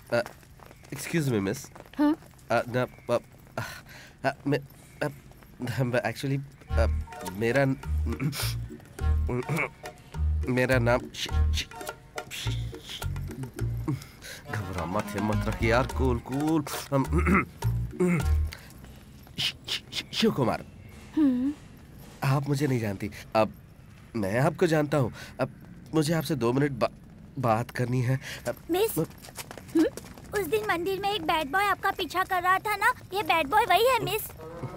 Excuse me miss. हाँ? Actually मेरा नाम घबरा मत, हिम्मत रखिए यार, कूल कूल। शिव कुमार। आप मुझे नहीं जानती, अब मैं आपको जानता हूँ। अब मुझे आपसे 2 मिनट बात करनी है। मिस, उस दिन मंदिर में एक बैड बॉय आपका पीछा कर रहा था ना, ये बैड बॉय वही है miss.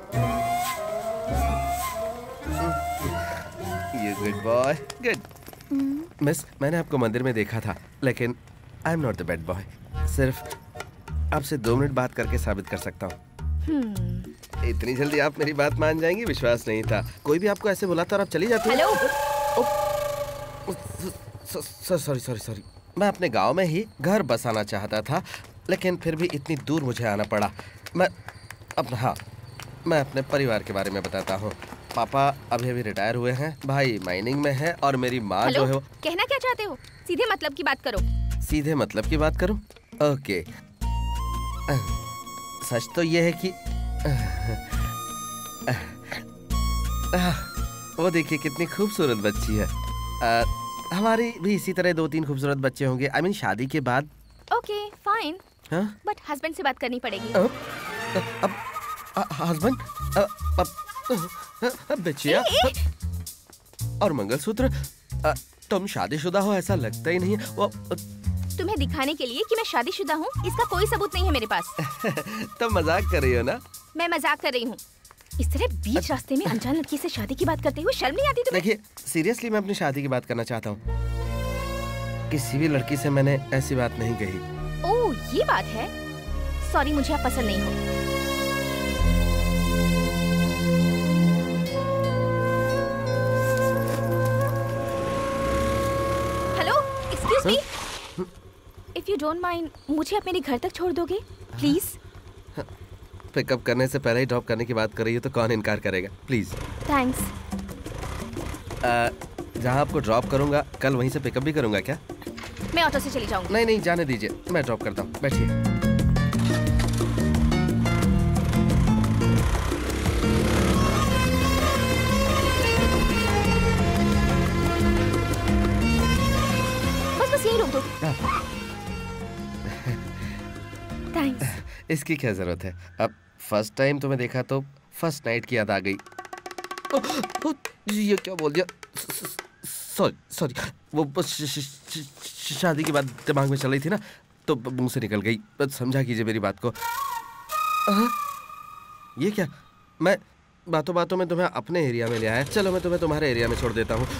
You good boy, good. Miss, मैंने आपको मंदिर में देखा था, लेकिन I am not the bad boy. सिर्फ आपसे 2 मिनट बात करके साबित कर सकता हूँ। इतनी जल्दी आप मेरी बात मान जाएंगी, विश्वास नहीं था। कोई भी आपको ऐसे बुलाता और आप चली जाती। हेलो। सॉरी। मैं अपने गांव में ही घर बसाना चाहता था, लेकिन फिर भी इतनी दूर मुझे आना पड़ा। मैं अपने परिवार के बारे में बताता हूँ। पापा अभी रिटायर हुए हैं, भाई माइनिंग में है, और मेरी माँ जो है वो। कहना क्या चाहते हो? सीधे मतलब की बात करो। सीधे मतलब की बात करूं? ओके। सच तो ये है कि वो देखिए कितनी खूबसूरत बच्ची है। हमारी भी इसी तरह 2-3 खूबसूरत बच्चे होंगे, आई मीन शादी के बाद। ओके फाइन, बट हस्बैंड से बात करनी पड़ेगी। अब हस्बैंड? बच्चिया और मंगलसूत्र? तुम शादीशुदा हो ऐसा लगता ही नहीं है। वो तुम्हें दिखाने के लिए कि मैं शादीशुदा हूँ, इसका कोई सबूत नहीं है मेरे पास। तुम मजाक कर रही हो ना? मैं मजाक कर रही हूँ। इस तरह बीच रास्ते में अनजान लड़की से शादी की बात करते हुए शर्म नहीं आती तुम्हें? देखिए सीरियसली मैं अपनी शादी की बात करना चाहता हूँ। किसी भी लड़की से मैंने ऐसी बात नहीं कही। ओह ये बात है। सॉरी, मुझे आप पसंद नहीं हो। If you don't mind, मुझे आप मेरे घर तक छोड़ दोगे प्लीज? पिकअप करने से पहले ही ड्रॉप करने की बात कर रही हो तो कौन इनकार करेगा? प्लीज। थैंक्स। जहाँ आपको ड्रॉप करूँगा कल वहीं से पिकअप भी करूँगा क्या? मैं ऑटो से चली जाऊँगी। नहीं जाने दीजिए, मैं ड्रॉप करता हूँ, बैठिए। बस यही रोक दो। थैंक्स। इसकी क्या जरूरत है? अब फर्स्ट टाइम तुम्हें देखा तो फर्स्ट नाइट की याद आ गई। ये क्या बोल दिया? सॉरी। वो शादी की बात दिमाग में चल रही थी ना, तो मुंह से निकल गई। बस समझा कीजिए मेरी बात को। ये क्या? मैं बातों बातों में तुम्हें अपने एरिया में ले आया। चलो मैं तुम्हें तुम्हारे एरिया में छोड़ देता हूँ।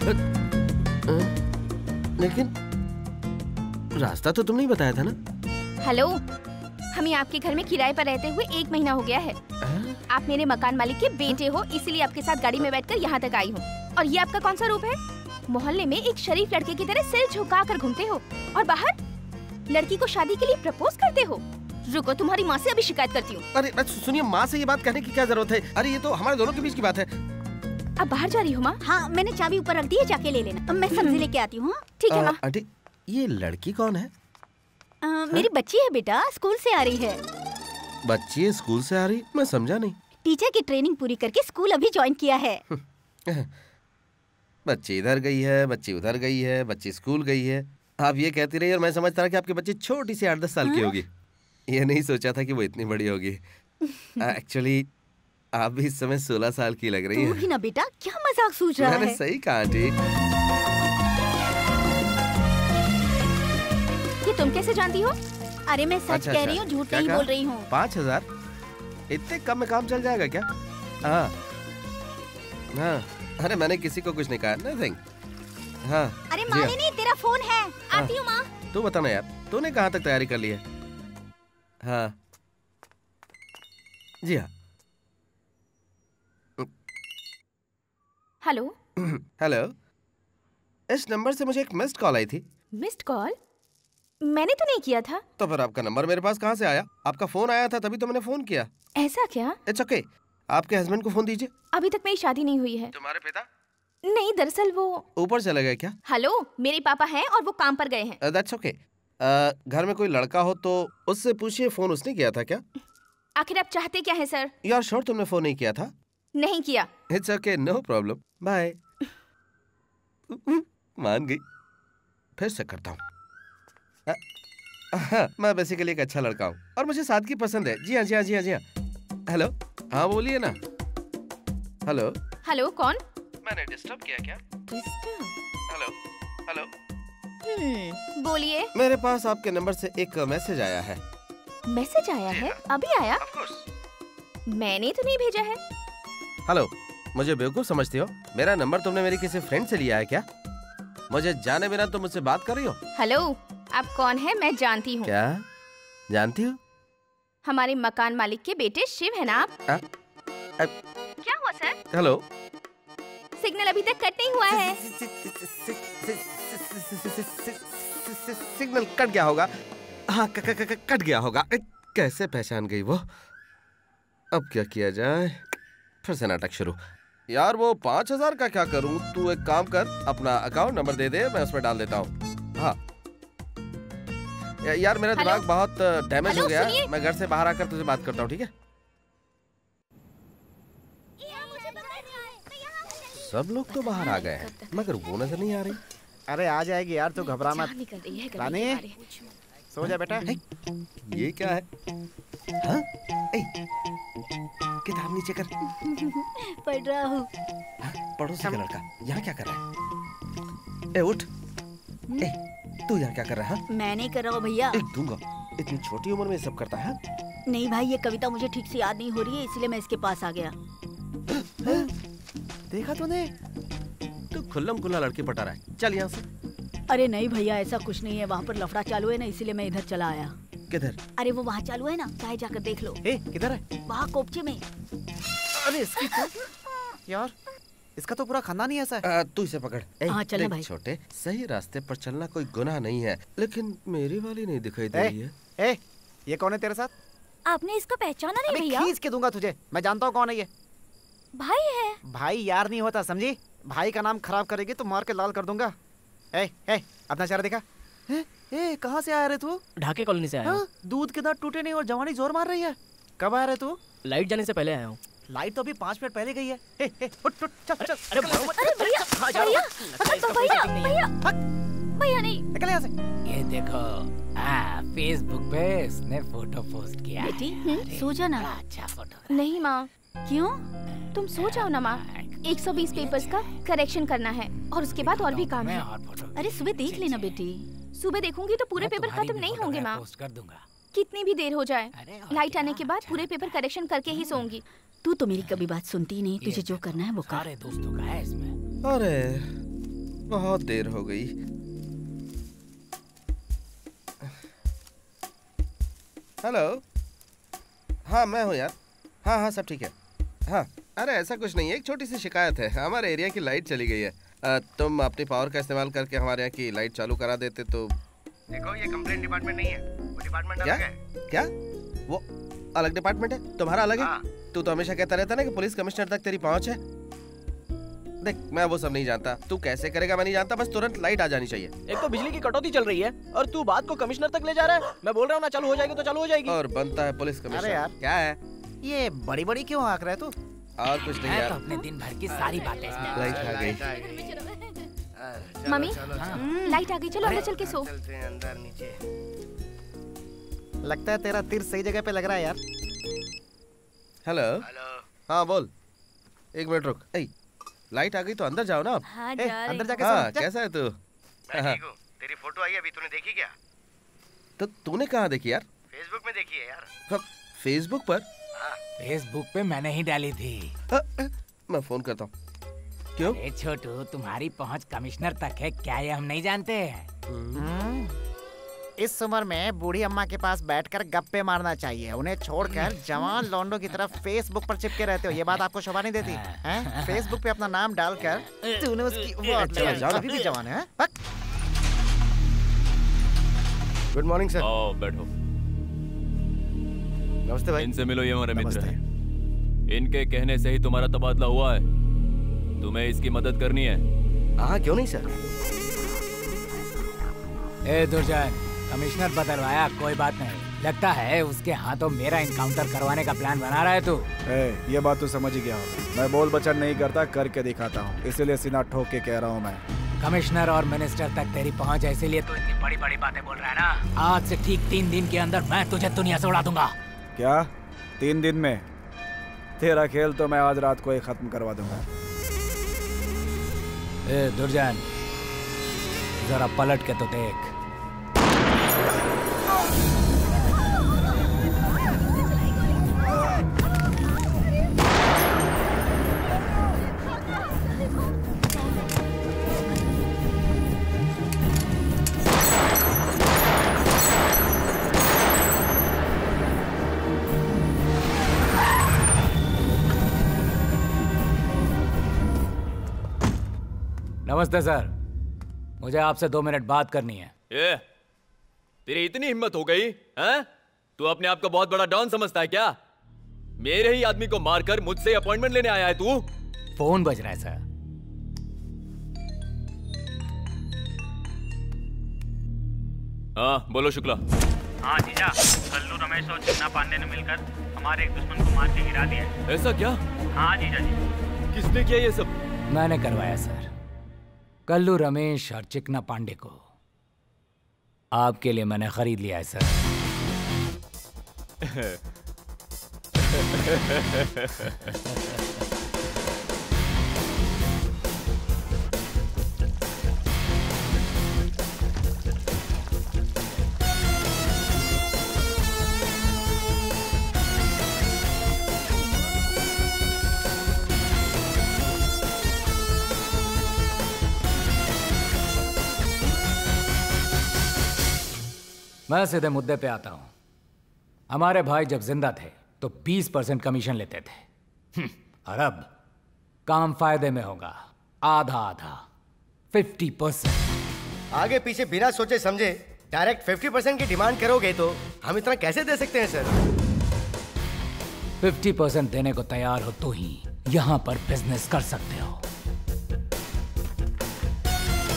लेकिन रास्ता तो तुम नहीं बताया था ना? हेलो, हमें आपके घर में किराए पर रहते हुए 1 महीना हो गया है। आप मेरे मकान मालिक के बेटे हो, इसीलिए आपके साथ गाड़ी में बैठकर यहाँ तक आई हूँ। और ये आपका कौन सा रूप है? मोहल्ले में एक शरीफ लड़के की तरह सिर झुका कर घूमते हो, और बाहर लड़की को शादी के लिए प्रपोज करते हो। रुको, तुम्हारी माँ से अभी शिकायत करती हूँ। अरे सुनिए, माँ से ये बात कहने की क्या जरूरत है? अरे ये तो हमारे दोनों के बीच की बात है। अब बाहर जा रही हो माँ? हाँ, मैंने चाबी ऊपर रख दी है, जाके ले लेना। मैं सब्जी लेके आती हूँ। ठीक है माँ। आंटी, ये लड़की कौन है? मेरी बच्ची है बेटा, स्कूल से आ रही है। बच्ची स्कूल से आ रही? मैं समझा नहीं। टीचर की ट्रेनिंग पूरी करके स्कूल अभी ज्वाइन किया है। बच्ची इधर गई है, बच्ची उधर गई है, बच्ची स्कूल गई है। आप ये कहती रही और मैं समझता रहा कि आपकी बच्ची छोटी सी 8-10 साल की होगी। ये नहीं सोचा था कि वो इतनी बड़ी होगी। एक्चुअली आप भी इस समय 16 साल की लग रही हैं। तू भी ना बेटा, क्या मजाक सूझ रहा है? मैंने सही कहा आंटी। ये तुम कैसे जानती हो? अरे मैं सच कह रही हूँ, झूठ नहीं बोल रही हूँ। 5000? इतने कम में काम चल जाएगा क्या? हाँ। अरे मैंने किसी को कुछ नहीं कहा, नथिंग। हाँ। अरे मालिनी, तेरा फोन है। आती हूँ माँ। तू बता ना यार, तूने कहाँ तक तैयारी कर ली है? हाँ जी हाँ। हेलो। हेलो, इस नंबर से मुझे एक मिस्ड कॉल आई थी। Missed call? मैंने तो नहीं किया था। तो फिर आपका नंबर मेरे पास कहाँ से आया? आपका फोन आया था तभी तो मैंने फोन किया। ऐसा क्या? इट्स ओके, आपके हस्बैंड को फोन दीजिए। अभी तक मेरी शादी नहीं हुई है। तुम्हारे पिता? नहीं, दरअसल वो ऊपर चले गए क्या? हेलो, मेरे पापा हैं और वो काम पर गए हैं। That's okay. घर में कोई लड़का हो तो उससे पूछिए फोन उसने किया था क्या? आखिर आप चाहते क्या है सर? यार श्योर तुमने फोन नहीं किया था? नहीं किया। It's okay, no problem, bye. मान गई, फिर से करता हूँ। हाँ, मैं बेसिकली एक अच्छा लड़का हूँ और मुझे सादगी पसंद है। जी हाँ जी हाँ जी हाँ जी हाँ। हेलो, हाँ बोलिए ना। हेलो हेलो, कौन? मैंने डिस्टर्ब किया क्या? डिस्टर्ब? Hello hello. बोलिए। मेरे पास आपके नंबर से एक मैसेज आया है। मैसेज आया है? अभी आया? Of course. मैंने तो नहीं भेजा है। हेलो, मुझे बेवकूफ समझती हो? मेरा नंबर तुमने मेरी किसी फ्रेंड से लिया है क्या? मुझे जाने बिना तुम मुझसे बात कर रही हो? हेलो, आप कौन है? मैं जानती हूँ। क्या जानती हो? हमारे मकान मालिक के बेटे शिव है ना आप? क्या हुआ सर? हेलो, सिग्नल अभी तक कट नहीं हुआ है। सिग्नल कट गया होगा। हाँ, कट गया होगा। कैसे पहचान गई वो? अब क्या किया जाए? फिर से नाटक शुरू। यार वो 5000 का क्या करूं? तू एक काम कर, अपना अकाउंट नंबर दे दे, मैं उसमें डाल देता हूँ। हाँ यार, मेरा दिमाग बहुत डैमेज हो गया है। मैं घर से बाहर आकर तुझे बात करता हूँ, ठीक है? सब लोग तो बाहर आ गए हैं मगर वो नजर नहीं आ रही। अरे आ जाएगी यार, तू घबरा मत। रानी सो जा बेटा। ये क्या है? हाँ? किताब नीचे कर। पढ़ रहा हूँ। पड़ोसी का लड़का यहाँ क्या कर रहा है? ए उठ। ए तू यहाँ क्या कर रहा है? मैं नहीं कर रहा हूँ भैया। एक दूंगा। इतनी छोटी उम्र में सब करता है? नहीं भाई, ये कविता मुझे ठीक से याद नहीं हो रही है, इसलिए मैं इसके पास आ गया। देखा तूने? तू खुल्लम खुल्ला लड़की पटा रहा है। चल यहाँ से। अरे नहीं भैया, ऐसा कुछ नहीं है, वहाँ पर लफड़ा चालू है ना, इसीलिए मैं इधर चला आया। किधर? अरे वो वहाँ चालू है ना, चाहे जाकर देख लो। किधर है? वहाँ कोपचे में। अरे इसकी तो यार, इसका तो पूरा खानदान ही ऐसा है। तू इसे पकड़। हाँ चले भाई। छोटे, सही रास्ते पर चलना कोई गुनाह नहीं है, लेकिन मेरी वाली नहीं दिखाई दे रही है। ये कौन है तेरे साथ? आपने इसको पहचाना नहीं भैया? खींच के दूंगा तुझे, मैं जानता हूँ कौन है ये। भाई है। भाई यार नहीं होता, समझी? भाई का नाम खराब करेगी तो मार के लाल कर दूंगा। अपना चेहरा देखा? कहाँ से आया रे तू? ढाके कॉलोनी से आया हूँ। दूध के दांत टूटे नहीं और जवानी जोर मार रही है। कब आया रे तू? लाइट जाने से पहले आया हूँ। लाइट तो अभी 5 मिनट पहले गई है। उठ चल चल। अरे भैया भैया नहीं। निकल यहाँ से। ये देखो, फेसबुक पे इसने फोटो पोस्ट किया। बेटी सो जा ना। अच्छा फोटो। नहीं माँ। क्यों? तुम सो जाओ ना माँ। 120 पेपर्स का करेक्शन करना है और उसके बाद और भी काम है। अरे सुबह देख लेना बेटी। सुबह देखूंगी तो पूरे पेपर खत्म नहीं होंगे माँ। पोस्ट कर दूंगा। कितनी भी देर हो जाए, लाइट आने के बाद पूरे पेपर करेक्शन करके ही सोऊंगी। तू तो मेरी कभी बात सुनती ही नहीं, तुझे जो करना है वो कर। सारे दोस्तों का है इसमें। अरे बहुत देर हो गई। हेलो, हाँ मैं हूँ यार। हाँ सब ठीक है। हाँ अरे ऐसा कुछ नहीं है, एक छोटी सी शिकायत है। हमारे एरिया की लाइट चली गई है। तुम अपनी पावर का इस्तेमाल करके हमारे यहाँ की लाइट चालू करा देते तो। देखो ये कंप्लेंट डिपार्टमेंट नहीं है, वो डिपार्टमेंट अलग है। क्या? वो अलग डिपार्टमेंट है? तुम्हारा अलग है? तू तो हमेशा कहता रहता ना कि पुलिस कमिश्नर तक तेरी पहुंच है। देख मैं वो सब नहीं जानता, तू कैसे करेगा मैं नहीं जानता, बस तुरंत लाइट आ जानी चाहिए। एक तो बिजली की कटौती चल रही है और तू बात को कमिश्नर तक ले जा रहा है। मैं बोल रहा हूँ ना चालू हो जाएगी तो चालू हो जाएगी। और बनता है पुलिस कमिश्नर। अरे यार क्या है ये बड़ी बड़ी क्यों आंक रहा है तू? और कुछ नहीं मैं यार, तो अपने दिन भर की सारी बातें इसमें। लाइट आ गई। मम्मी लाइट आ गई, चलो अंदर चल के सो। अंदर नीचे। लगता है तेरा तीर सही जगह पे लग रहा है यार। हेलो। हाँ बोल। एक मिनट रुक। लाइट आ गई तो अंदर जाओ ना आप। हाँ अंदर जाके हाँ कैसा है तू? मैं ठीक हूँ। तेरी फोटो आई अभी, तूने देखी क्या? तो तूने कहाँ देखी यार? फेसबुक में देखी है यार। फेसबुक पर? फेसबुक पे मैंने ही डाली थी। मैं फोन करता हूँ। क्यों? अरे छोटू, तुम्हारी पहुंच कमिश्नर तक है क्या, ये हम नहीं जानते हैं? इस उम्र में बूढ़ी अम्मा के पास बैठकर गप्पे मारना चाहिए, उन्हें छोड़कर जवान लौंडों की तरफ फेसबुक पर चिपके रहते हो। ये बात आपको शोभा नहीं देती हैं? फेसबुक पे अपना नाम डालकर तूने उसकी अभी भी जवान है। Good morning sir. आओ बैठो। नमस्ते भाई। इनसे मिलो, ये हमारे मित्र हैं। इनके कहने से ही तुम्हारा तबादला हुआ है, तुम्हें इसकी मदद करनी है। हाँ क्यों नहीं सर। ए दुर्जन, कमिश्नर बदलवाया कोई बात नहीं, लगता है उसके हाथों मेरा इनकाउंटर करवाने का प्लान बना रहा है तू। ये बात तो समझ ही गया होगा, मैं बोल बचन नहीं करता, करके दिखाता हूँ, इसीलिए सीना ठोक के कह रहा हूँ मैं। कमिश्नर और मिनिस्टर तक तेरी पहुंच है, इसीलिए तो इतनी बड़ी बड़ी बातें बोल रहा है ना। आज से ठीक 3 दिन के अंदर मैं तुझे दुनिया से उड़ा दूंगा। क्या 3 दिन में? तेरा खेल तो मैं आज रात को ही खत्म करवा दूंगा। दुर्जन जरा पलट के तो देख। नमस्ते सर, मुझे आपसे 2 मिनट बात करनी है। ये तेरी इतनी हिम्मत हो गई हैं? तू अपने आप को बहुत बड़ा डॉन समझता है क्या? मेरे ही आदमी को मारकर मुझसे अपॉइंटमेंट लेने आया है तू? फोन बज रहा है सर। हाँ बोलो शुक्ला। हाँ जीजा, कल्लू रमेश और चिन्ना पांडे ने मिलकर हमारे एक दुश्मन को मार के गिरा दिया है। ऐसा क्या? हाँ जीजा जी। किसने किया ये सब? मैंने करवाया सर, कल्लू रमेश और चिकना पांडे को आपके लिए मैंने खरीद लिया है सर। मैं सीधे मुद्दे पे आता हूं। हमारे भाई जब जिंदा थे तो 20% कमीशन लेते थे, और अब काम फायदे में होगा, आधा आधा 50%। आगे पीछे बिना सोचे समझे डायरेक्ट 50% की डिमांड करोगे तो हम इतना कैसे दे सकते हैं सर? 50% देने को तैयार हो तो ही यहां पर बिजनेस कर सकते हो।